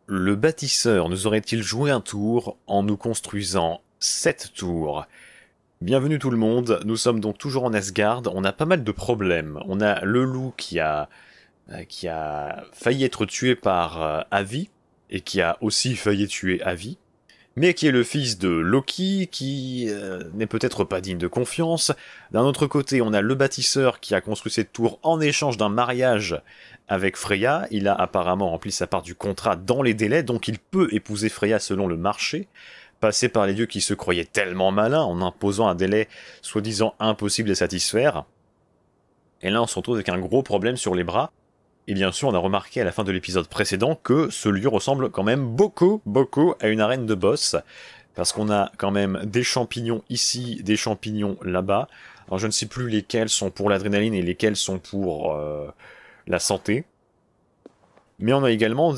Le bâtisseur nous aurait-il joué un tour en nous construisant 7 tours? Bienvenue tout le monde, nous sommes donc toujours en Asgard, on a pas mal de problèmes. On a le loup qui a failli être tué par Avi, et qui a aussi failli tuer Avi, mais qui est le fils de Loki, qui n'est peut-être pas digne de confiance. D'un autre côté, on a le bâtisseur qui a construit cette tour en échange d'un mariage avec Freya. Il a apparemment rempli sa part du contrat dans les délais, donc il peut épouser Freya selon le marché, passer par les dieux qui se croyaient tellement malins en imposant un délai soi-disant impossible à satisfaire. Et là, on se retrouve avec un gros problème sur les bras. Et bien sûr, on a remarqué à la fin de l'épisode précédent que ce lieu ressemble quand même beaucoup à une arène de boss. Parce qu'on a quand même des champignons ici, des champignons là-bas. Alors je ne sais plus lesquels sont pour l'adrénaline et lesquels sont pour la santé. Mais on a également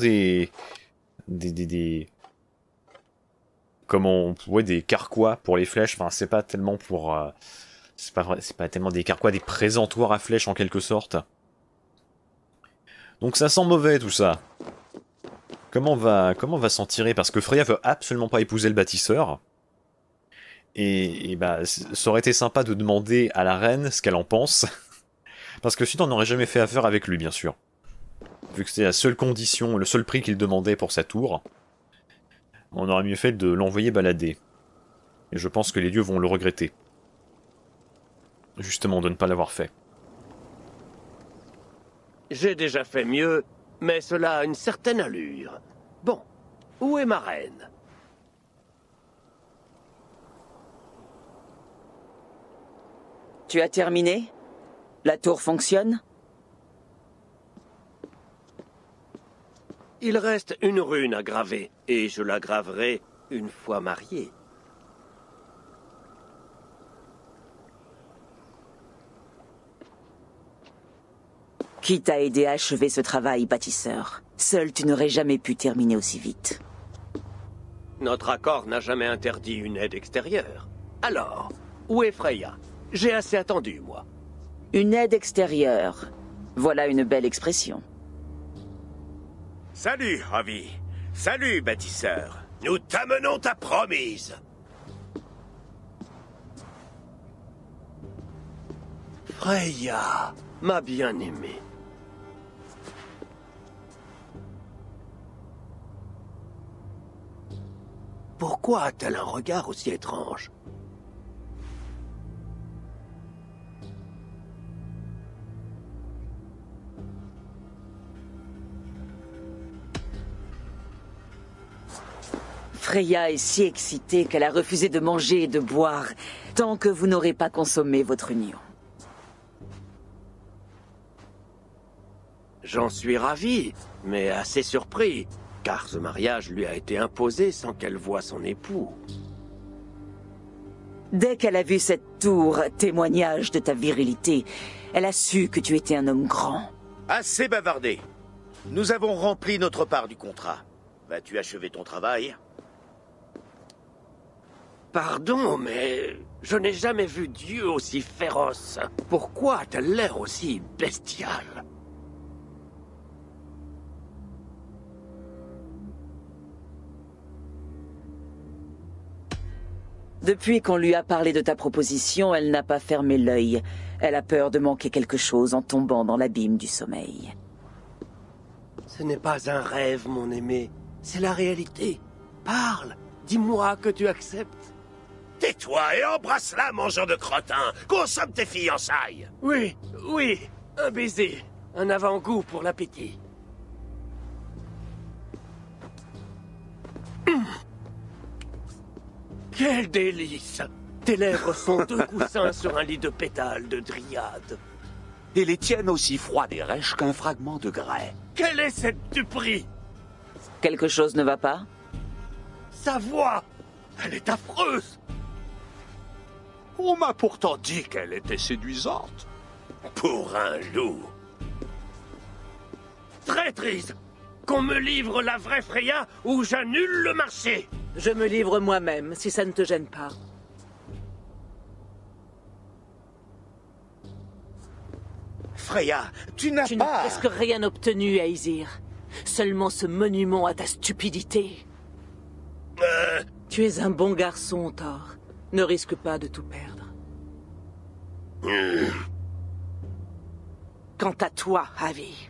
des carquois pour les flèches. Enfin, c'est pas tellement pour... c'est pas tellement des carquois, des présentoirs à flèches en quelque sorte. Donc ça sent mauvais tout ça. Comment on va s'en tirer? Parce que Freya veut absolument pas épouser le bâtisseur. Et bah, ça aurait été sympa de demander à la reine ce qu'elle en pense. Parce que sinon on n'aurait jamais fait affaire avec lui, bien sûr. Vu que c'était la seule condition, le seul prix qu'il demandait pour sa tour, on aurait mieux fait de l'envoyer balader. Et je pense que les dieux vont le regretter. Justement, de ne pas l'avoir fait. J'ai déjà fait mieux, mais cela a une certaine allure. Bon, où est ma reine? Tu as terminé? La tour fonctionne? Il reste une rune à graver, et je la graverai une fois mariée. Qui t'a aidé à achever ce travail, bâtisseur? Seul, tu n'aurais jamais pu terminer aussi vite. Notre accord n'a jamais interdit une aide extérieure. Alors, où est Freya? J'ai assez attendu, moi. Une aide extérieure. Voilà une belle expression. Salut, Ravi. Salut, bâtisseur. Nous t'amenons ta promise. Freya, ma bien-aimée. Pourquoi a-t-elle un regard aussi étrange? Freya est si excitée qu'elle a refusé de manger et de boire tant que vous n'aurez pas consommé votre union. J'en suis ravi, mais assez surpris, car ce mariage lui a été imposé sans qu'elle voie son époux. Dès qu'elle a vu cette tour, témoignage de ta virilité, elle a su que tu étais un homme grand. Assez bavardé. Nous avons rempli notre part du contrat. Vas-tu achever ton travail? Pardon, mais je n'ai jamais vu Dieu aussi féroce. Pourquoi a-t-elle l'air aussi bestiale? Depuis qu'on lui a parlé de ta proposition, elle n'a pas fermé l'œil. Elle a peur de manquer quelque chose en tombant dans l'abîme du sommeil. Ce n'est pas un rêve, mon aimé. C'est la réalité. Parle. Dis-moi que tu acceptes. Tais-toi et embrasse-la, mangeur de crottin. Consomme tes fiançailles. Oui, oui. Un baiser. Un avant-goût pour l'appétit. Quel délice! Tes lèvres sont deux coussins sur un lit de pétales de dryade. Et les tiennes aussi froides et rêches qu'un fragment de grès. Quelle est cette duperie? Quelque chose ne va pas? Sa voix! Elle est affreuse! On m'a pourtant dit qu'elle était séduisante. Pour un loup. Traîtrise! Qu'on me livre la vraie Freya ou j'annule le marché! Je me livre moi-même, si ça ne te gêne pas. Freya, tu n'as Tu n'as pas... presque rien obtenu, Aesir. Seulement ce monument à ta stupidité. Tu es un bon garçon, Thor. Ne risque pas de tout perdre. Quant à toi, Avi,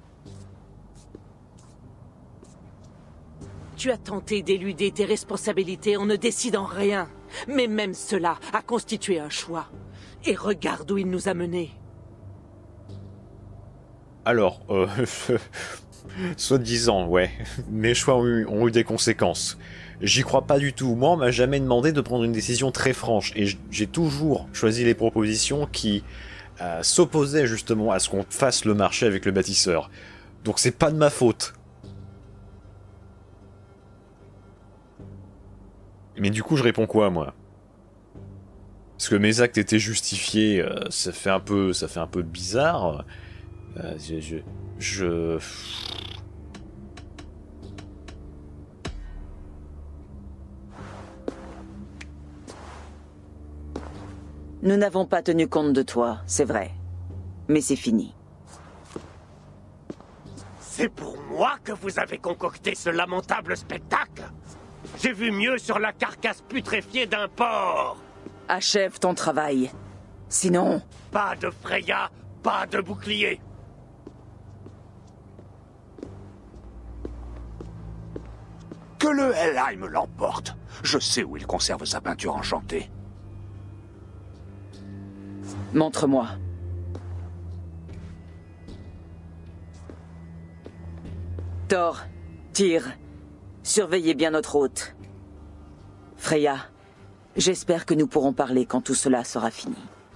tu as tenté d'éluder tes responsabilités en ne décidant rien. Mais même cela a constitué un choix. Et regarde où il nous a menés. Alors, soi-disant, ouais, mes choix ont eu des conséquences. J'y crois pas du tout. Moi, on m'a jamais demandé de prendre une décision très franche. Et j'ai toujours choisi les propositions qui s'opposaient justement à ce qu'on fasse le marché avec le bâtisseur. Donc c'est pas de ma faute. Mais du coup, je réponds quoi, moi? Parce que mes actes étaient justifiés, ça fait un peu bizarre. Nous n'avons pas tenu compte de toi, c'est vrai. Mais c'est fini. C'est pour moi que vous avez concocté ce lamentable spectacle. J'ai vu mieux sur la carcasse putréfiée d'un porc. Achève ton travail. Sinon... Pas de Freya, pas de bouclier. Que le Helheim l'emporte. Je sais où il conserve sa peinture enchantée. Montre-moi. Thor, Tyr, surveillez bien notre hôte. Freya, j'espère que nous pourrons parler quand tout cela sera fini.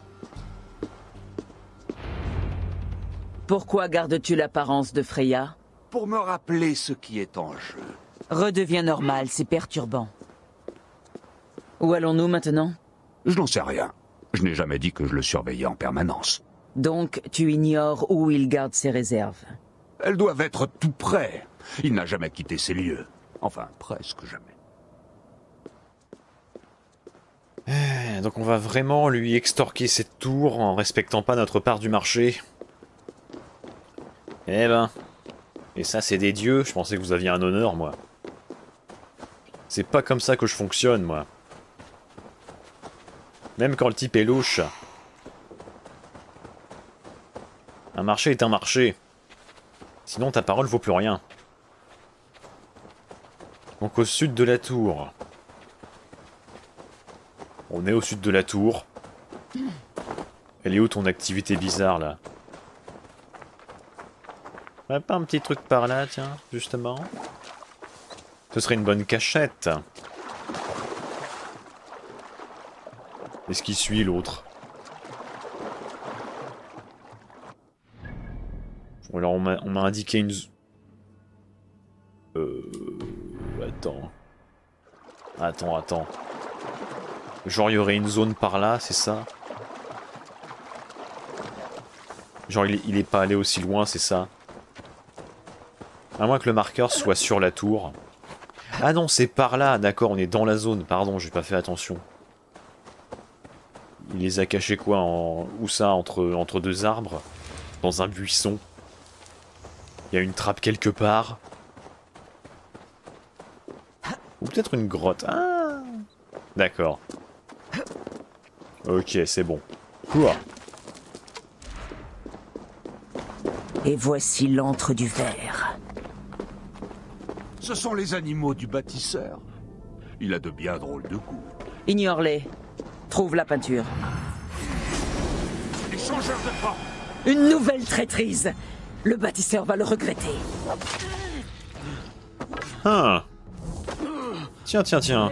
Pourquoi gardes-tu l'apparence de Freya? Pour me rappeler ce qui est en jeu. Redeviens normal, c'est perturbant. Où allons-nous maintenant? Je n'en sais rien. Je n'ai jamais dit que je le surveillais en permanence. Donc, tu ignores où il garde ses réserves. Elles doivent être tout près. Il n'a jamais quitté ces lieux. Enfin, presque jamais. Donc on va vraiment lui extorquer cette tour en respectant pas notre part du marché. Eh ben... Et ça c'est des dieux, je pensais que vous aviez un honneur, moi. C'est pas comme ça que je fonctionne, moi. Même quand le type est louche. Un marché est un marché. Sinon ta parole vaut plus rien. Donc au sud de la tour. On est au sud de la tour. Elle est où ton activité bizarre là? Ouais, pas un petit truc par là, tiens, justement. Ce serait une bonne cachette. Est-ce qu'il suit l'autre? Bon, alors on m'a indiqué une... Attends. Genre il y aurait une zone par là, c'est ça? Genre il est pas allé aussi loin, c'est ça? À moins que le marqueur soit sur la tour. Ah non, c'est par là, d'accord, on est dans la zone, pardon, j'ai pas fait attention. Il les a cachés quoi, où ça, entre deux arbres? Dans un buisson? Il y a une trappe quelque part? Ou peut-être une grotte. Ah, d'accord. Ok, c'est bon. Quoi? Et voici l'antre du verre. Ce sont les animaux du bâtisseur. Il a de bien drôles de goût. Ignore-les. Trouve la peinture. Les changeurs de forme. Une nouvelle traîtrise. Le bâtisseur va le regretter. Ah. Tiens.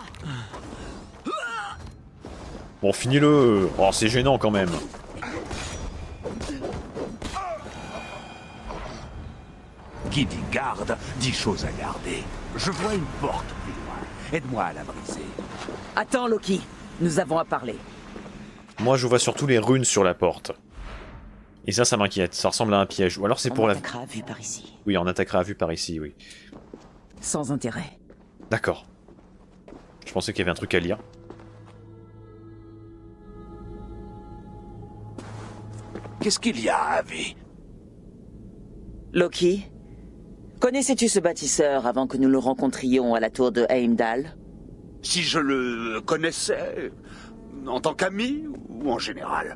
Bon, finis-le. Oh, c'est gênant quand même. Qui dit garde, dit chose à garder. Je vois une porte plus loin. Aide-moi à la briser. Attends, Loki. Nous avons à parler. Moi, je vois surtout les runes sur la porte. Et ça m'inquiète. Ça ressemble à un piège. Ou alors c'est pour la... On attaquera à vue par ici. Oui, on attaquera à vue par ici, oui. Sans intérêt. D'accord. Je pensais qu'il y avait un truc à lire. Qu'est-ce qu'il y a, Avi? Loki, Connaissais-tu ce bâtisseur avant que nous le rencontrions à la tour de Heimdall? Si je le connaissais, en tant qu'ami ou en général?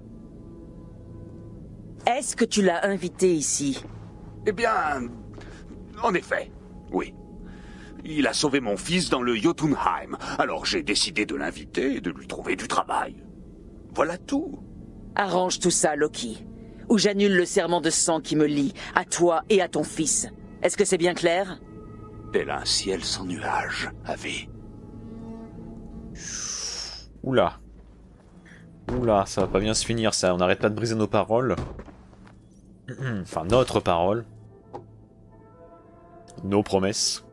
Est-ce que tu l'as invité ici? Eh bien, en effet, oui. Il a sauvé mon fils dans le Jotunheim, alors j'ai décidé de l'inviter et de lui trouver du travail. Voilà tout. Arrange tout ça, Loki. Ou j'annule le serment de sang qui me lie, à toi et à ton fils. Est-ce que c'est bien clair? Tel un ciel sans nuages, Avi. Oula. Oula, ça va pas bien se finir ça, on n'arrête pas de briser nos paroles. Enfin, notre parole. Nos promesses.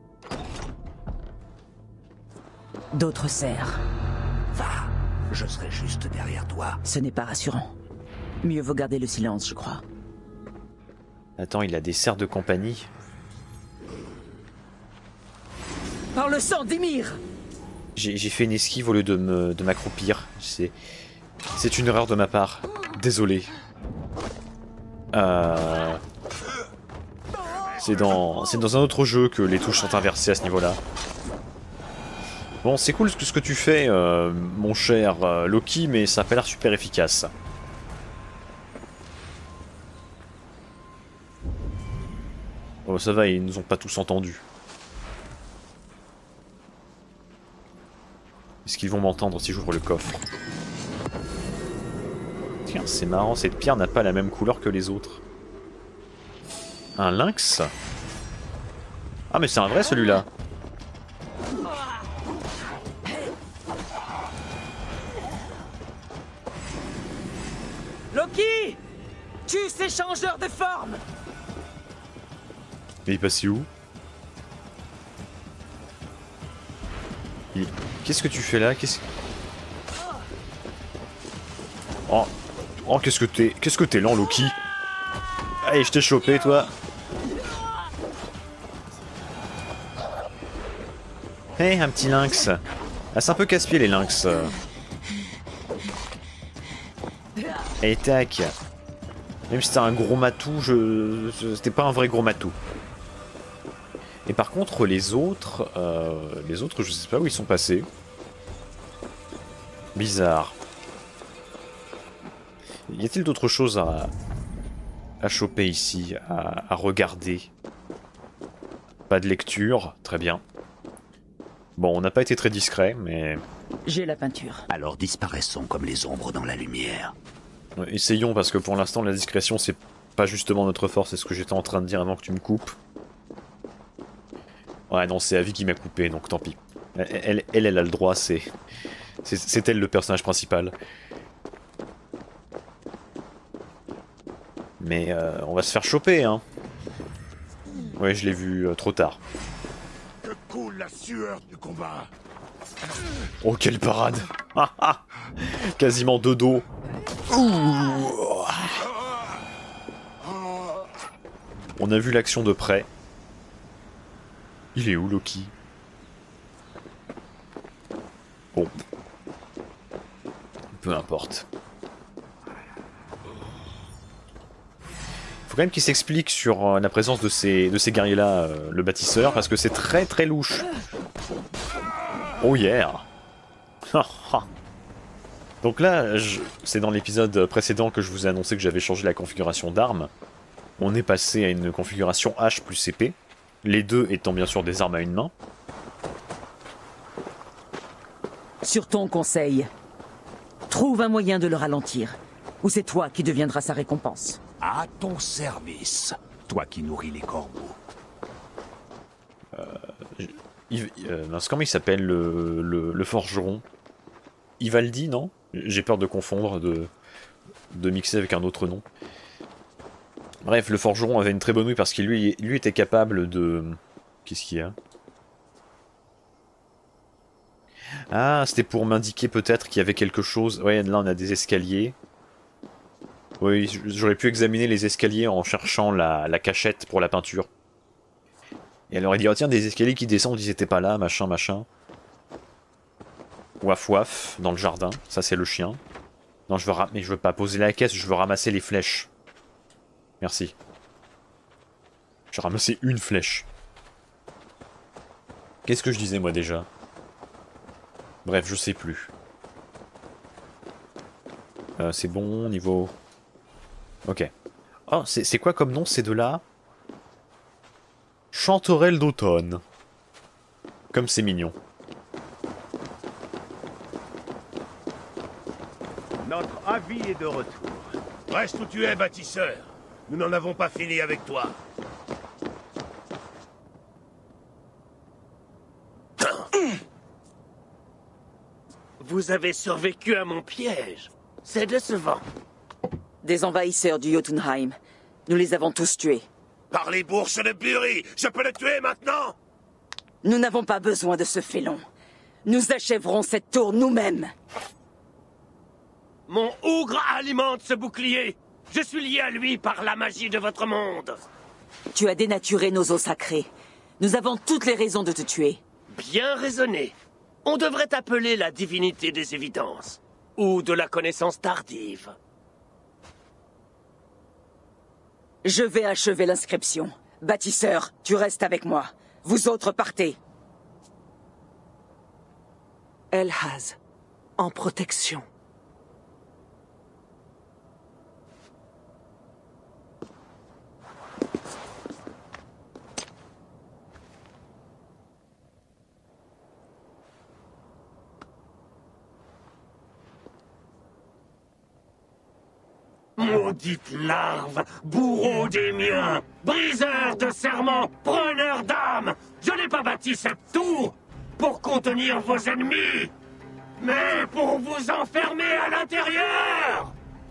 D'autres serres. Va, je serai juste derrière toi. Ce n'est pas rassurant. Mieux vaut garder le silence, je crois. Attends, il a des serres de compagnie. Par le sang d'Ymir! J'ai fait une esquive au lieu de m'accroupir. C'est une erreur de ma part. Désolé. C'est dans un autre jeu que les touches sont inversées à ce niveau-là. Bon, c'est cool ce que tu fais, mon cher Loki, mais ça a pas l'air super efficace. Oh, ça va, ils nous ont pas tous entendus. Est-ce qu'ils vont m'entendre si j'ouvre le coffre? Tiens, c'est marrant, cette pierre n'a pas la même couleur que les autres. Un lynx? Ah, mais c'est un vrai celui-là. Loki! Tue ces changeurs de forme! Mais il est passé où? Qu'est-ce que tu fais là? Oh, qu'est-ce que t'es lent, Loki? Allez, je t'ai chopé, toi. Hé, un petit lynx. Ah, c'est un peu casse-pied, les lynx. Et tac. Même si c'était un gros matou, c'était pas un vrai gros matou. Et par contre, les autres, je sais pas où ils sont passés. Bizarre. Y a-t-il d'autres choses à choper ici, à regarder? Pas de lecture, très bien. Bon, on n'a pas été très discret, mais... J'ai la peinture. Alors disparaissons comme les ombres dans la lumière. Essayons, parce que pour l'instant, la discrétion, c'est pas justement notre force, c'est ce que j'étais en train de dire avant que tu me coupes. Ouais, non, c'est Avi qui m'a coupé, donc tant pis. Elle a le droit, c'est elle le personnage principal. Mais on va se faire choper, hein. Ouais, je l'ai vu trop tard. Que coule la sueur du combat. Oh, quelle parade. Quasiment de dos. On a vu l'action de près. Il est où, Loki? Bon. Peu importe. Faut quand même qu'il s'explique sur la présence de ces guerriers-là, le bâtisseur, parce que c'est très très louche. Oh yeah. Donc là, c'est dans l'épisode précédent que je vous ai annoncé que j'avais changé la configuration d'armes. On est passé à une configuration H plus épée. Les deux étant bien sûr des armes à une main. Sur ton conseil, trouve un moyen de le ralentir, ou c'est toi qui deviendras sa récompense. À ton service, toi qui nourris les corbeaux. Comment il s'appelle le forgeron? Ivaldi, non? J'ai peur de confondre, de mixer avec un autre nom. Bref, le forgeron avait une très bonne ouïe parce qu'il lui était capable de... Qu'est-ce qu'il y a? Ah, c'était pour m'indiquer peut-être qu'il y avait quelque chose... Ouais, là on a des escaliers. Oui, j'aurais pu examiner les escaliers en cherchant la cachette pour la peinture. Et alors il dit, oh tiens, des escaliers qui descendent, ils étaient pas là, machin, machin. Waf waf, dans le jardin, ça c'est le chien. Non, mais je veux pas poser la caisse, je veux ramasser les flèches. Merci. J'ai ramassé une flèche. Qu'est-ce que je disais moi déjà? Bref, je sais plus. C'est bon, niveau... Ok. Oh, c'est quoi comme nom ces deux-là? Chanterelle d'automne. Comme c'est mignon. Notre avis est de retour. Reste où tu es, bâtisseur. Nous n'en avons pas fini avec toi. Vous avez survécu à mon piège. C'est décevant. Des envahisseurs du Jotunheim. Nous les avons tous tués. Par les bourses de Buri, je peux le tuer maintenant. Nous n'avons pas besoin de ce félon. Nous achèverons cette tour nous-mêmes. Mon ougre alimente ce bouclier. Je suis lié à lui par la magie de votre monde. Tu as dénaturé nos eaux sacrées. Nous avons toutes les raisons de te tuer. Bien raisonné. On devrait appeler la divinité des évidences. Ou de la connaissance tardive. Je vais achever l'inscription. Bâtisseur, tu restes avec moi. Vous autres partez. Elhaz, en protection. Maudite larve, bourreau des miens, briseur de serments, preneur d'âme. Je n'ai pas bâti cette tour pour contenir vos ennemis, mais pour vous enfermer à l'intérieur.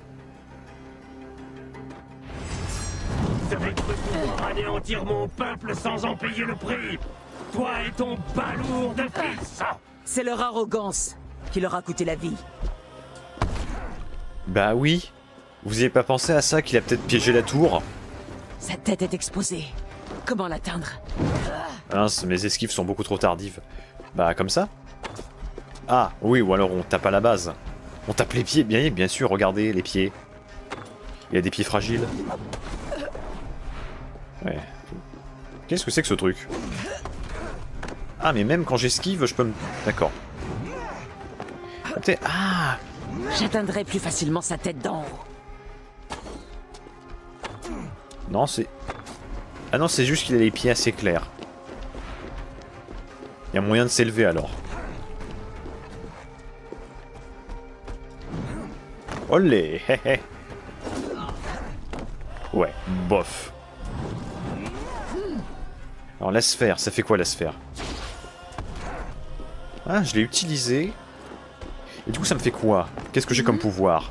Vous avez cru pouvoir anéantir mon peuple sans en payer le prix. Toi et ton balourd de fils. C'est leur arrogance qui leur a coûté la vie. Bah oui. Vous y avez pas pensé à ça, qu'il a peut-être piégé la tour? Sa tête est exposée. Comment l'atteindre? Mince, mes esquives sont beaucoup trop tardives. Bah comme ça? Ah, oui, ou alors on tape à la base. On tape les pieds, bien sûr, regardez, les pieds. Il y a des pieds fragiles. Ouais. Qu'est-ce que c'est que ce truc? Ah, mais même quand j'esquive, je peux me... D'accord. Ah! J'atteindrai plus facilement sa tête d'en haut. Non, c'est... Ah non, c'est juste qu'il a les pieds assez clairs. Il y a moyen de s'élever alors. Olé, hé hé. Ouais, bof. Alors la sphère, ça fait quoi la sphère? Ah, je l'ai utilisé. Et du coup, ça me fait quoi? Qu'est-ce que j'ai comme pouvoir?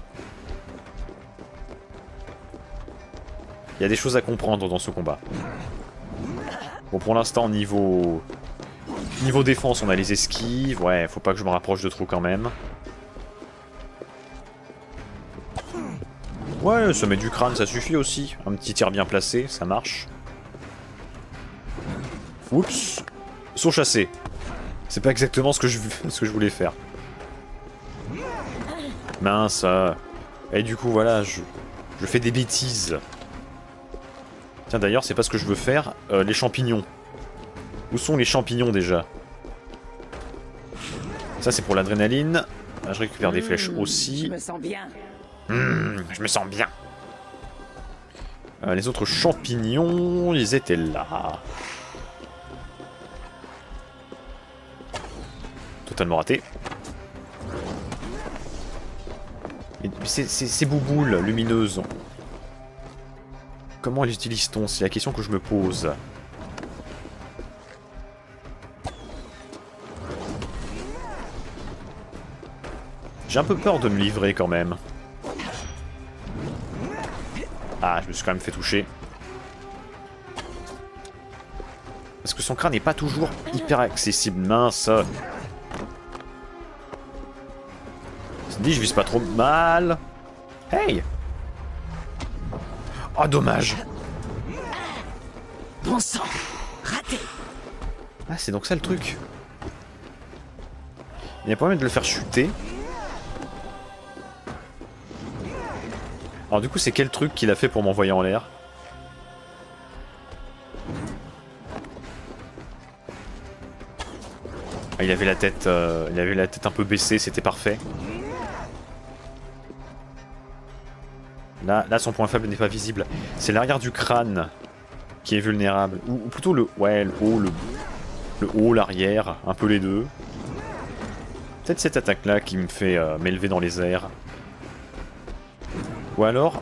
Il y a des choses à comprendre dans ce combat. Bon, pour l'instant, niveau défense, on a les esquives. Ouais, faut pas que je me rapproche de trop quand même. Ouais, ça met du crâne, ça suffit aussi. Un petit tir bien placé, ça marche. Oups. Saut chassé. C'est pas exactement ce que je voulais faire. Mince. Et du coup, voilà, je fais des bêtises. Tiens, d'ailleurs, c'est pas ce que je veux faire. Les champignons. Où sont les champignons, déjà? Ça, c'est pour l'adrénaline. Ah, je récupère des flèches aussi. Je me sens bien. Je me sens bien. Les autres champignons, ils étaient là. Totalement raté. Mais ces bouboules lumineuses. Comment les utilise-t-on? C'est la question que je me pose. J'ai un peu peur de me livrer quand même. Ah, je me suis quand même fait toucher. Parce que son crâne n'est pas toujours hyper accessible. Mince. Je me dis, je vise pas trop mal. Hey! Oh, dommage. Bon sang, raté. Ah, c'est donc ça le truc. Il y a pas moyen de le faire chuter. Alors du coup, c'est quel truc qu'il a fait pour m'envoyer en l'air? Ah, il avait la tête un peu baissée, c'était parfait. Là, son point faible n'est pas visible. C'est l'arrière du crâne qui est vulnérable. Ou plutôt le haut, l'arrière, un peu les deux. Peut-être cette attaque-là qui me fait m'élever dans les airs. Ou alors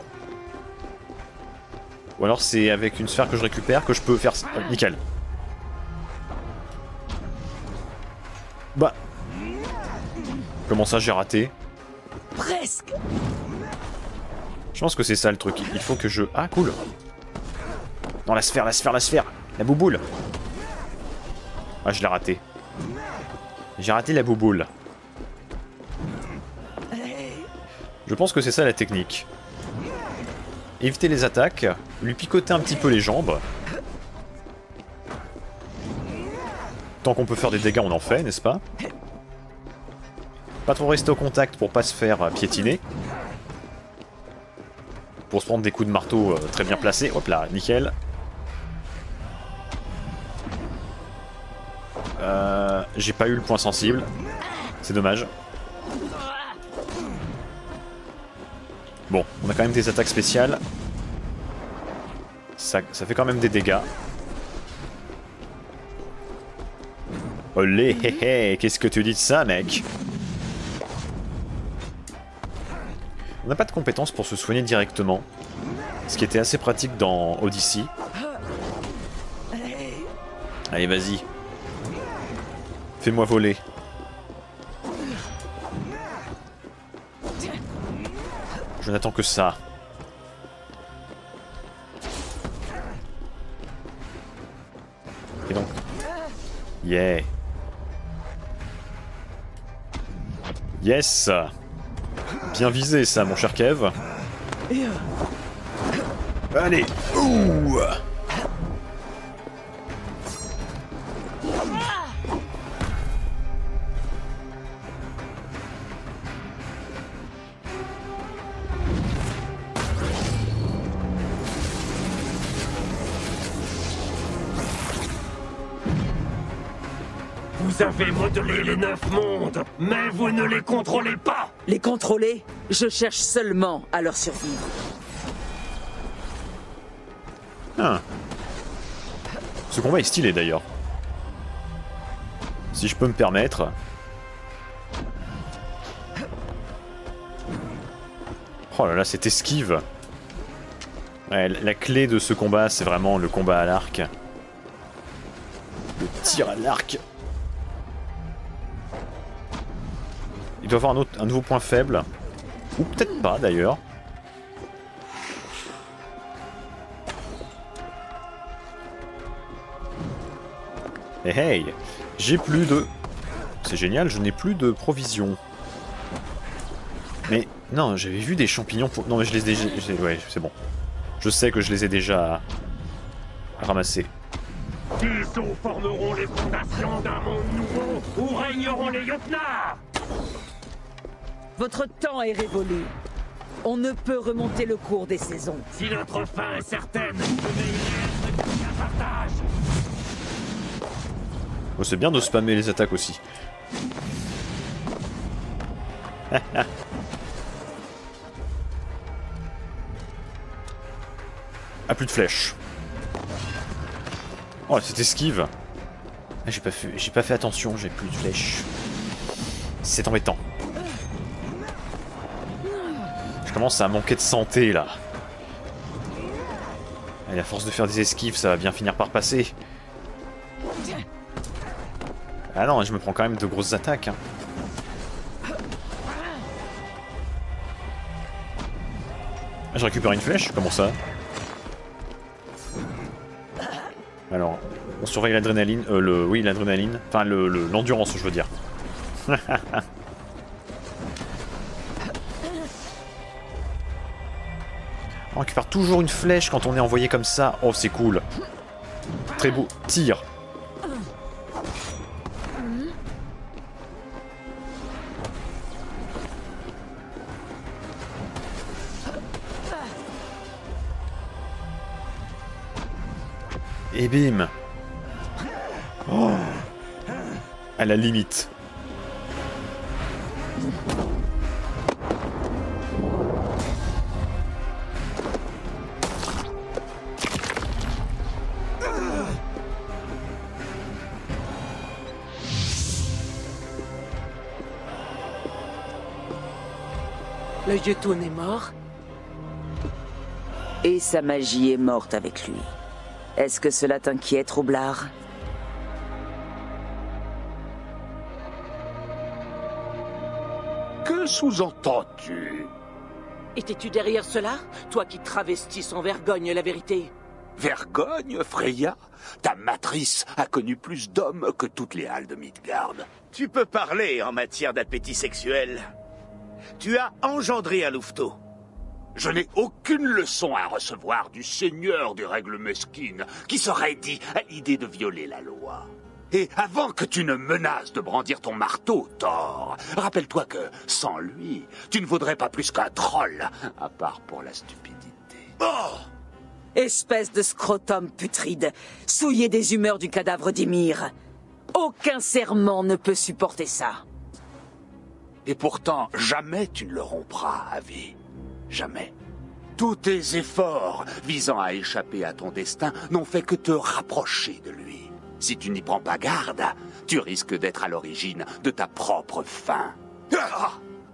c'est avec une sphère que je récupère que je peux faire ça. Oh, nickel. Bah. Comment ça j'ai raté? Presque. Je pense que c'est ça le truc. Il faut que je... Ah, cool. Non, la sphère. La bouboule. Ah, je l'ai raté. J'ai raté la bouboule. Je pense que c'est ça la technique. Éviter les attaques, lui picoter un petit peu les jambes. Tant qu'on peut faire des dégâts, on en fait, n'est-ce pas? Pas trop rester au contact pour pas se faire piétiner. Pour se prendre des coups de marteau très bien placés. Hop là, nickel. J'ai pas eu le point sensible. C'est dommage. Bon, on a quand même des attaques spéciales. Ça fait quand même des dégâts. Olé, hé hé, qu'est-ce que tu dis de ça, mec? On n'a pas de compétences pour se soigner directement. Ce qui était assez pratique dans Odyssey. Allez, vas-y. Fais-moi voler. Je n'attends que ça. Et donc... Yeah. Yes. Bien visé ça, mon cher Kev. Allez. Ouh. Vous avez modelé les 9 mondes, mais vous ne les contrôlez pas! Les contrôler? Je cherche seulement à leur survivre. Ah. Ce combat est stylé d'ailleurs. Si je peux me permettre. Oh là là, cette esquive. Ouais, la clé de ce combat, c'est vraiment le combat à l'arc. Le tir à l'arc. Il doit avoir un nouveau point faible. Ou peut-être pas d'ailleurs. Hey hey, j'ai plus de... C'est génial, je n'ai plus de provisions. Mais non, j'avais vu des champignons pour... Non mais je les ai déjà... Ouais, c'est bon. Je sais que je les ai déjà ramassés. Ils formeront les fondations d'un monde nouveau où régneront les Jotnar! Votre temps est révolu. On ne peut remonter le cours des saisons. Si notre fin est certaine, je vais y un partage. Oh, c'est bien de spammer les attaques aussi. Ah, plus de flèches. Oh, cette esquive. Ah, j'ai pas fait attention, j'ai plus de flèches. C'est embêtant. Je commence à manquer de santé là. Et à force de faire des esquives, ça va bien finir par passer. Ah non, je me prends quand même de grosses attaques. Hein. Ah, je récupère une flèche? Comment ça? Alors, on surveille l'adrénaline. Oui, l'adrénaline. Enfin, l'endurance, je veux dire. On récupère toujours une flèche quand on est envoyé comme ça. Oh, c'est cool. Très beau. Tire. Et bim. Oh. À la limite. Le Jotun est mort? Et sa magie est morte avec lui. Est-ce que cela t'inquiète, Roublard? Que sous-entends-tu? Étais-tu derrière cela? Toi qui travestis sans vergogne la vérité. Vergogne, Freya? Ta matrice a connu plus d'hommes que toutes les halles de Midgard. Tu peux parler en matière d'appétit sexuel. Tu as engendré un louveteau. Je n'ai aucune leçon à recevoir du seigneur des règles mesquines qui serait dit à l'idée de violer la loi. Et avant que tu ne menaces de brandir ton marteau, Thor, rappelle-toi que, sans lui, tu ne vaudrais pas plus qu'un troll, à part pour la stupidité. Oh! Espèce de scrotum putride, souillé des humeurs du cadavre d'Ymir. Aucun serment ne peut supporter ça. Et pourtant, jamais tu ne le rompras, Avi. Jamais. Tous tes efforts visant à échapper à ton destin n'ont fait que te rapprocher de lui. Si tu n'y prends pas garde, tu risques d'être à l'origine de ta propre fin. Ah!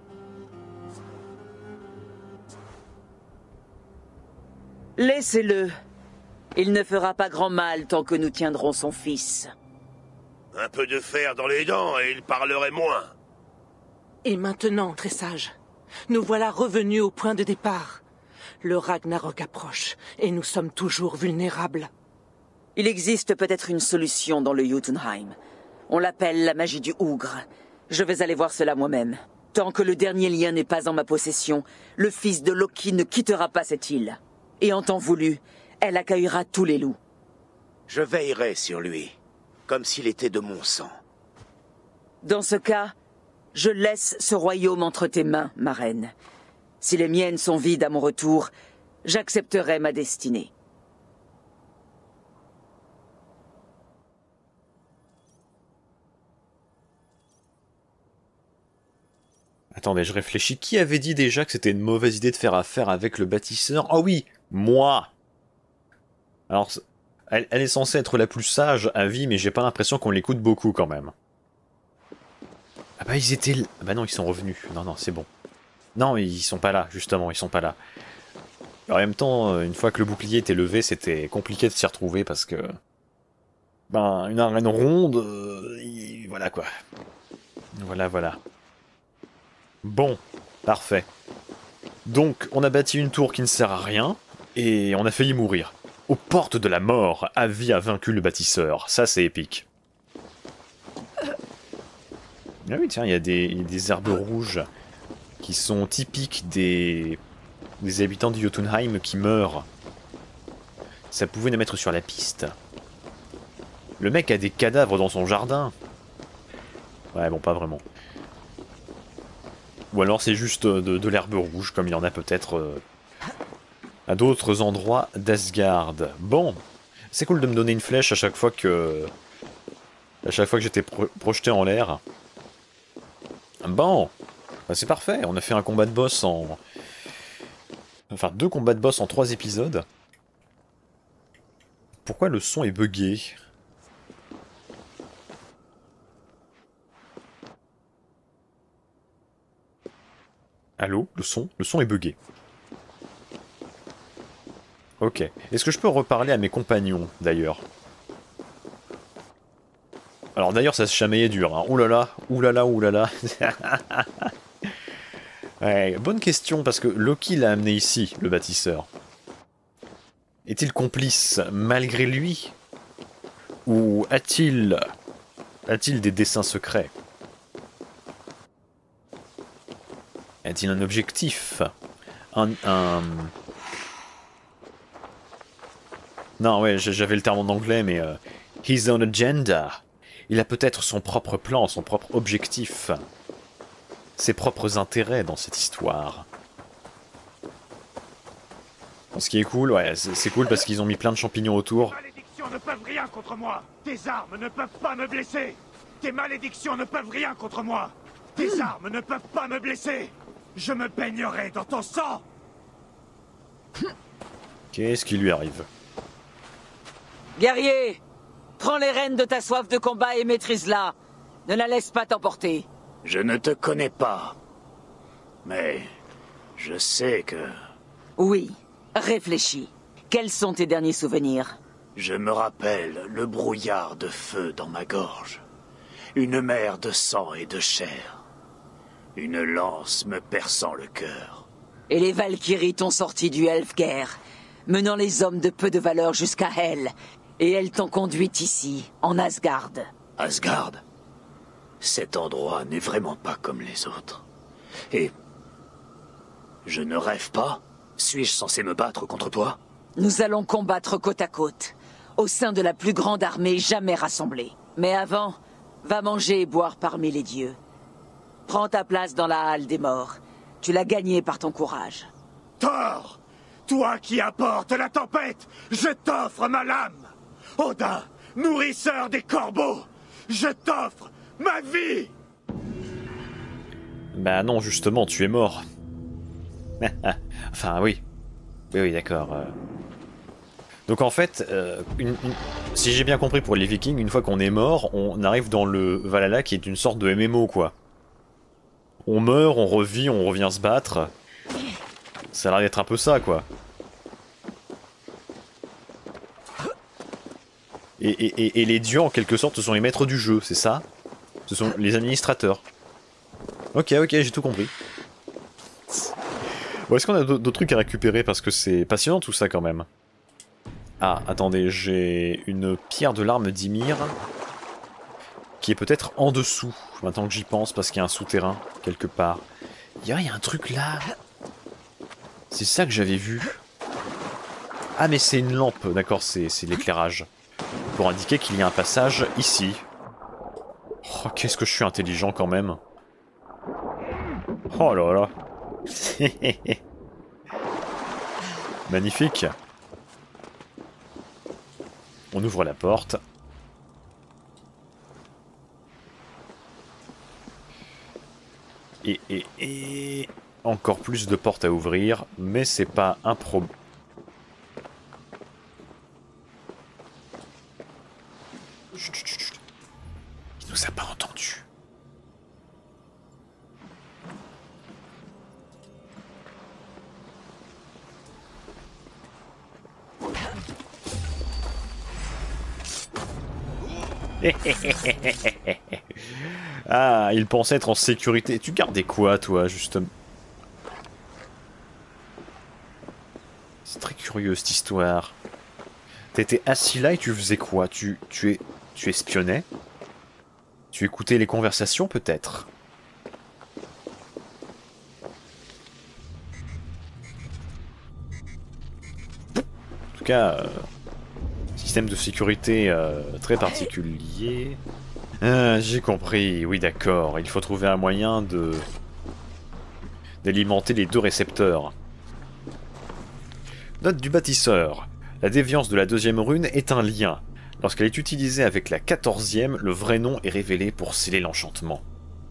Laissez-le. Il ne fera pas grand mal tant que nous tiendrons son fils. Un peu de fer dans les dents et il parlerait moins. Et maintenant, très sage, nous voilà revenus au point de départ. Le Ragnarok approche, et nous sommes toujours vulnérables. Il existe peut-être une solution dans le Jotunheim. On l'appelle la magie du Ougre. Je vais aller voir cela moi-même. Tant que le dernier lien n'est pas en ma possession, le fils de Loki ne quittera pas cette île. Et en temps voulu, elle accueillera tous les loups. Je veillerai sur lui, comme s'il était de mon sang. Dans ce cas, je laisse ce royaume entre tes mains, ma reine. Si les miennes sont vides à mon retour, j'accepterai ma destinée. Attendez, je réfléchis. Qui avait dit déjà que c'était une mauvaise idée de faire affaire avec le bâtisseur? Oh oui, moi. Alors, elle est censée être la plus sage à vie, mais j'ai pas l'impression qu'on l'écoute beaucoup quand même. Ah bah ils étaient... Ah bah non, ils sont revenus. Non, non, c'est bon. Non, ils sont pas là, justement, ils sont pas là. En même temps, une fois que le bouclier était levé, c'était compliqué de s'y retrouver parce que... Ben, une arène ronde... voilà quoi. Voilà, voilà. Bon, parfait. Donc, on a bâti une tour qui ne sert à rien, et on a failli mourir. Aux portes de la mort, Avi a vaincu le bâtisseur. Ça, c'est épique. Ah oui, tiens, il y a des herbes rouges qui sont typiques des habitants de Jotunheim qui meurent. Ça pouvait nous mettre sur la piste. Le mec a des cadavres dans son jardin. Ouais, bon, pas vraiment. Ou alors c'est juste de l'herbe rouge, comme il y en a peut-être à d'autres endroits d'Asgard. Bon, c'est cool de me donner une flèche à chaque fois que... j'étais projeté en l'air. Bon, bah c'est parfait, on a fait un combat de boss en... Enfin, 2 combats de boss en 3 épisodes. Pourquoi le son est buggé ? Allô, le son est buggé. Ok. Est-ce que je peux reparler à mes compagnons, d'ailleurs? Alors d'ailleurs, ça se chamaillait dur, hein. Oulala, oulala, oulala. Ouais, bonne question, parce que Loki l'a amené ici, le bâtisseur. Est-il complice malgré lui? Ou a-t-il des desseins secrets? A-t-il un objectif? Non, ouais, j'avais le terme en anglais, mais... his own agenda. Il a peut-être son propre plan, son propre objectif. Ses propres intérêts dans cette histoire. Ce qui est cool, ouais, c'est cool parce qu'ils ont mis plein de champignons autour. Les malédictions ne peuvent rien contre moi. Tes armes ne peuvent pas me blesser. Tes malédictions ne peuvent rien contre moi. Tes armes ne peuvent pas me blesser. Je me baignerai dans ton sang. Qu'est-ce qui lui arrive? Guerrier, prends les rênes de ta soif de combat et maîtrise-la. Ne la laisse pas t'emporter. Je ne te connais pas. Mais je sais que... Oui, réfléchis. Quels sont tes derniers souvenirs? Je me rappelle le brouillard de feu dans ma gorge. Une mer de sang et de chair. Une lance me perçant le cœur. Et les Valkyries t'ont sorti du Elfgeir, menant les hommes de peu de valeur jusqu'à Hel. Et elles t'ont conduit ici, en Asgard. Asgard? Cet endroit n'est vraiment pas comme les autres. Et... je ne rêve pas? Suis-je censé me battre contre toi? Nous allons combattre côte à côte, au sein de la plus grande armée jamais rassemblée. Mais avant, va manger et boire parmi les dieux. Prends ta place dans la halle des morts. Tu l'as gagnée par ton courage. Thor, toi qui apportes la tempête, je t'offre ma lame. Odin, nourrisseur des corbeaux, je t'offre ma vie. Bah non, justement, tu es mort. Enfin, oui. Oui, d'accord. Donc en fait, si j'ai bien compris pour les Vikings, une fois qu'on est mort, on arrive dans le Valhalla qui est une sorte de MMO, quoi. On meurt, on revit, on revient se battre. Ça a l'air d'être un peu ça, quoi. Et les dieux, en quelque sorte, ce sont les maîtres du jeu, c'est ça? Ce sont les administrateurs. Ok, j'ai tout compris. Bon, est-ce qu'on a d'autres trucs à récupérer? Parce que c'est passionnant tout ça, quand même. Ah, attendez, j'ai une pierre de l'arme d'Ymir qui est peut-être en dessous, maintenant que j'y pense, parce qu'il y a un souterrain, quelque part. Il y a un truc là. C'est ça que j'avais vu. Ah, mais c'est une lampe, d'accord, c'est l'éclairage. Pour indiquer qu'il y a un passage ici. Oh, qu'est-ce que je suis intelligent quand même. Oh là là. Magnifique. On ouvre la porte. Et encore plus de portes à ouvrir, mais c'est pas un problème. Chut. Il nous a pas entendu. Ah, il pensait être en sécurité. Tu gardais quoi, toi, justement? C'est très curieux, cette histoire. T'étais assis là et tu faisais quoi? Tu espionnais? Tu écoutais les conversations, peut-être? En tout cas... système de sécurité très particulier. J'ai compris, oui d'accord. Il faut trouver un moyen d'alimenter les deux récepteurs. Note du bâtisseur. La déviance de la deuxième rune est un lien. Lorsqu'elle est utilisée avec la 14e, le vrai nom est révélé pour sceller l'enchantement.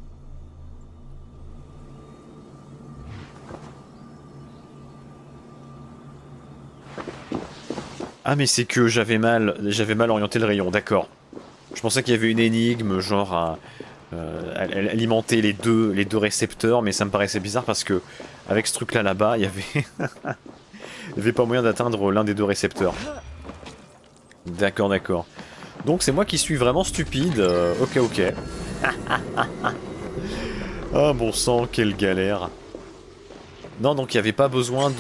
Ah mais c'est que j'avais mal orienté le rayon, d'accord. Je pensais qu'il y avait une énigme, genre à alimenter les deux récepteurs, mais ça me paraissait bizarre parce que avec ce truc là-bas, il y avait pas moyen d'atteindre l'un des deux récepteurs. D'accord. Donc c'est moi qui suis vraiment stupide, ok. Ah bon sang, quelle galère. Non, donc il n'y avait pas besoin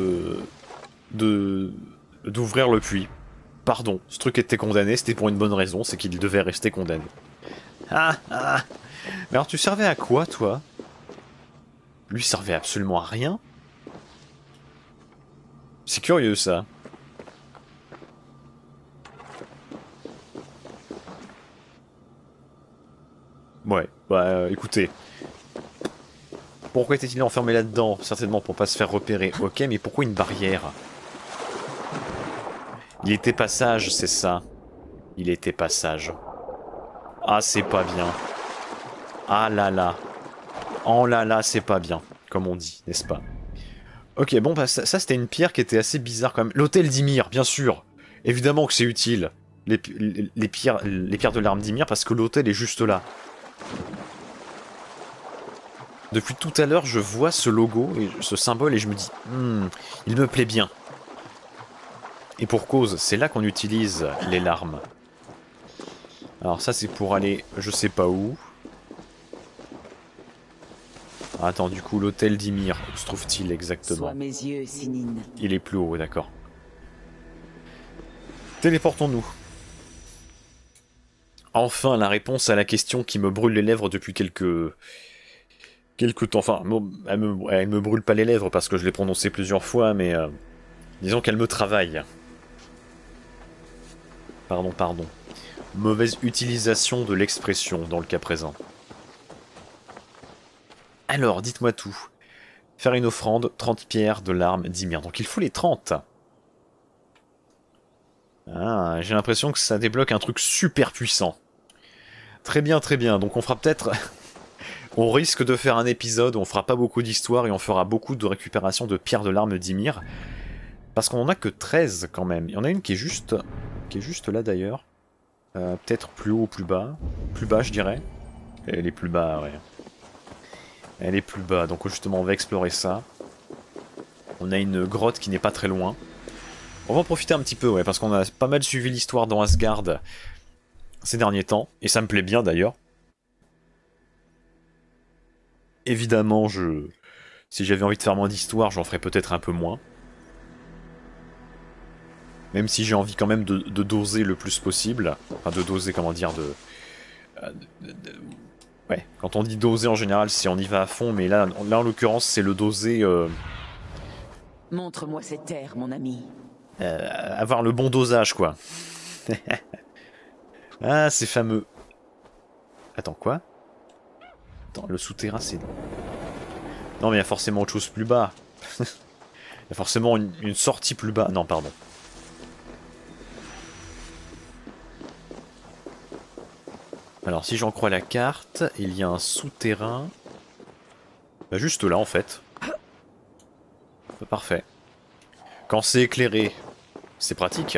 d'ouvrir le puits. Pardon, ce truc était condamné, c'était pour une bonne raison, c'est qu'il devait rester condamné. Mais alors tu servais à quoi, toi? Lui servait absolument à rien. C'est curieux, ça. Ouais, bah écoutez. Pourquoi était-il enfermé là-dedans? Certainement pour pas se faire repérer. Ok, mais pourquoi une barrière? Il était passage, c'est ça. Il était passage. Ah, c'est pas bien. Ah là là. Oh là là, c'est pas bien, comme on dit, n'est-ce pas? Ok, bon, bah ça c'était une pierre qui était assez bizarre quand même. L'hôtel d'Ymir, bien sûr. Évidemment que c'est utile. Les pierres de l'arme d'Ymir, parce que l'hôtel est juste là. Depuis tout à l'heure, je vois ce logo, et ce symbole, et je me dis, il me plaît bien. Et pour cause, c'est là qu'on utilise les larmes. Alors ça c'est pour aller, je sais pas où. Ah, attends, du coup, l'hôtel d'Ymir, où se trouve-t-il exactement? Sois mes yeux, Sinine. Il est plus haut, d'accord. Téléportons-nous. Enfin, la réponse à la question qui me brûle les lèvres depuis quelques temps. Enfin, elle me brûle pas les lèvres parce que je l'ai prononcée plusieurs fois, mais disons qu'elle me travaille. Pardon. Mauvaise utilisation de l'expression dans le cas présent. Alors, dites-moi tout. Faire une offrande, 30 pierres de l'arme d'Ymir. Donc il faut les 30. Ah, j'ai l'impression que ça débloque un truc super puissant. Très bien, très bien. Donc on fera peut-être... on risque de faire un épisode où on fera pas beaucoup d'histoire et on fera beaucoup de récupération de pierres de l'arme d'Ymir. Parce qu'on en a que 13 quand même. Il y en a une qui est juste là d'ailleurs. Peut-être plus haut ou plus bas. Plus bas je dirais. Elle est plus bas, ouais. Elle est plus bas, donc justement on va explorer ça. On a une grotte qui n'est pas très loin. On va en profiter un petit peu, ouais, parce qu'on a pas mal suivi l'histoire dans Asgard ces derniers temps, et ça me plaît bien d'ailleurs. Évidemment, si j'avais envie de faire moins d'histoire, j'en ferais peut-être un peu moins. Même si j'ai envie quand même de doser le plus possible. Enfin, de doser, comment dire, ouais, quand on dit doser en général, c'est on y va à fond, mais là en l'occurrence, c'est le doser... Montre-moi ces terres, mon ami. avoir le bon dosage, quoi. Ah, c'est fameux. Attends, quoi? Attends, le souterrain, c'est... Non, mais il y a forcément autre chose plus bas. Il y a forcément une sortie plus bas. Non, pardon. Alors, si j'en crois la carte, il y a un souterrain... Bah, juste là, en fait. Parfait. Quand c'est éclairé, c'est pratique.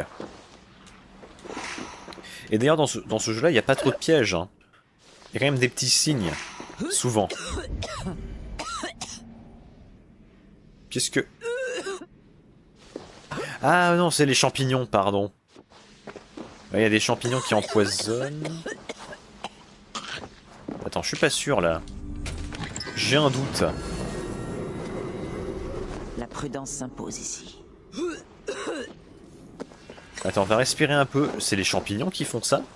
Et d'ailleurs, dans ce jeu-là, il n'y a pas trop de pièges. Hein. Il y a quand même des petits signes. Souvent. Qu'est-ce que... Ah non, c'est les champignons, pardon. Il y a des champignons qui empoisonnent. Attends, je suis pas sûr, là. J'ai un doute. La prudence s'impose ici. Attends, on va respirer un peu. C'est les champignons qui font ça?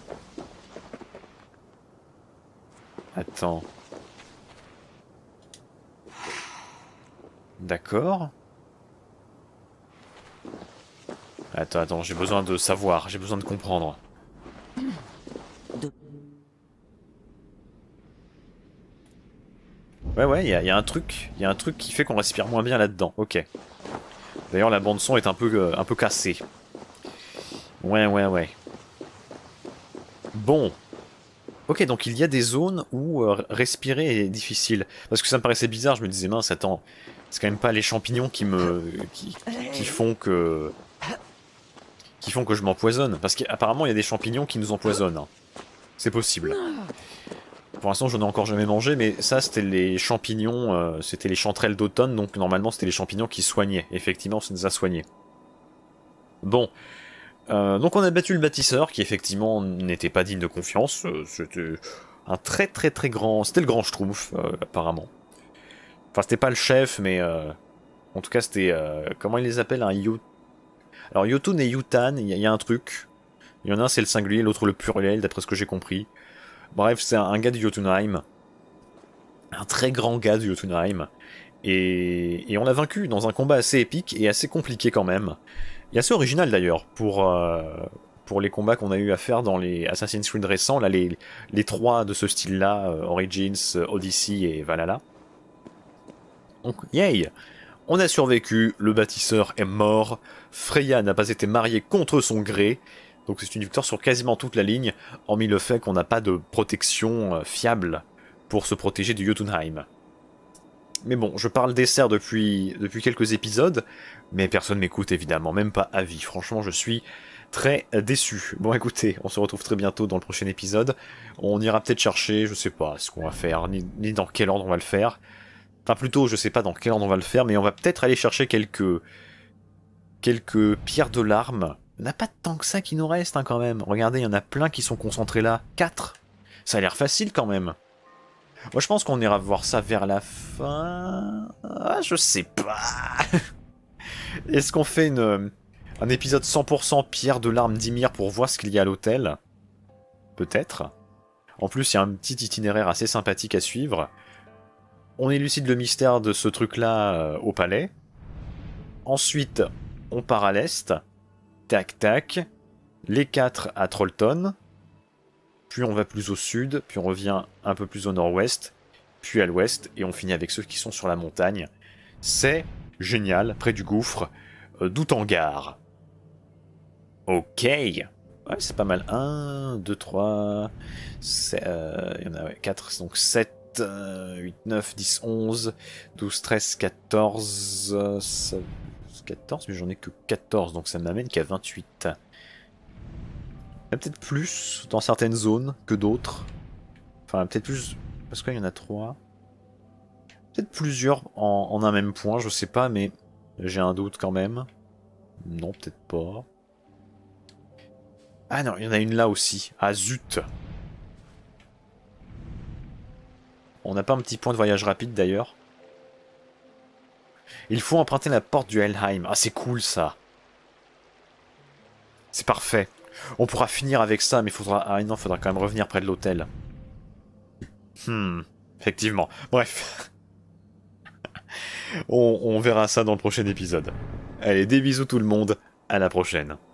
Attends. D'accord. Attends, j'ai besoin de savoir, j'ai besoin de comprendre. Ouais, il y a un truc qui fait qu'on respire moins bien là-dedans, ok. D'ailleurs, la bande-son est un peu cassée. Ouais. Bon. Ok, donc il y a des zones où respirer est difficile. Parce que ça me paraissait bizarre, je me disais, mince, attends, c'est quand même pas les champignons qui font que je m'empoisonne. Parce qu'apparemment, il y a des champignons qui nous empoisonnent. Hein. C'est possible. Pour l'instant, je n'en ai encore jamais mangé, mais ça, c'était les champignons, c'était les chanterelles d'automne, donc normalement, c'était les champignons qui soignaient. Effectivement, ça nous a soignés. Bon. Donc on a battu le bâtisseur, qui effectivement n'était pas digne de confiance. C'était un très grand... C'était le grand schtroumpf, apparemment. Enfin, c'était pas le chef, mais... En tout cas, c'était... comment ils les appellent, un Yot... Alors, Jotun et Yutan, il y a un truc. Il y en a un, c'est le singulier, l'autre le pluriel, d'après ce que j'ai compris. Bref, c'est un gars de Jotunheim. Un très grand gars de Jotunheim. Et on l'a vaincu dans un combat assez épique et assez compliqué quand même. Et assez original d'ailleurs, pour les combats qu'on a eu à faire dans les Assassin's Creed récents, là, les 3 de ce style-là, Origins, Odyssey et Valhalla. Donc, yay! On a survécu, le bâtisseur est mort, Freya n'a pas été mariée contre son gré, Donc c'est une victoire sur quasiment toute la ligne, hormis le fait qu'on n'a pas de protection fiable pour se protéger du Jotunheim. Mais bon, je parle des serfs depuis quelques épisodes, mais personne m'écoute évidemment, même pas avis. Franchement, je suis très déçu. Bon écoutez, on se retrouve très bientôt dans le prochain épisode. On ira peut-être chercher, je sais pas ce qu'on va faire, ni dans quel ordre on va le faire. Enfin plutôt, je sais pas dans quel ordre on va le faire, mais on va peut-être aller chercher quelques pierres de larmes. Il n'y en a pas tant que ça qui nous reste hein, quand même. Regardez, il y en a plein qui sont concentrés là. 4. Ça a l'air facile quand même. Moi je pense qu'on ira voir ça vers la fin... Ah, je sais pas. Est-ce qu'on fait un épisode 100% pierre de larmes d'Ymir pour voir ce qu'il y a à l'hôtel? Peut-être. En plus il y a un petit itinéraire assez sympathique à suivre. On élucide le mystère de ce truc-là au palais. Ensuite, on part à l'est. Tac, tac. Les 4 à Trollton. Puis on va plus au sud. Puis on revient un peu plus au nord-ouest. Puis à l'ouest. Et on finit avec ceux qui sont sur la montagne. C'est génial, près du gouffre d'Outangar. Ok. Ouais, c'est pas mal. 1, 2, 3... Il y en a 4, donc 7... 8, 9, 10, 11, 12, 13, 14... 14, mais j'en ai que 14, donc ça m'amène qu'à 28. Il y a peut-être plus dans certaines zones que d'autres. Enfin, peut-être plus... Parce qu'il y en a 3. Peut-être plusieurs en un même point, je sais pas, mais j'ai un doute quand même. Non, peut-être pas. Ah non, il y en a une là aussi. Ah zut! On n'a pas un petit point de voyage rapide d'ailleurs. Il faut emprunter la porte du Helheim. Ah c'est cool ça. C'est parfait. On pourra finir avec ça, mais faudra... Ah non, faudra quand même revenir près de l'hôtel. Effectivement. Bref. On verra ça dans le prochain épisode. Allez, des bisous tout le monde. À la prochaine.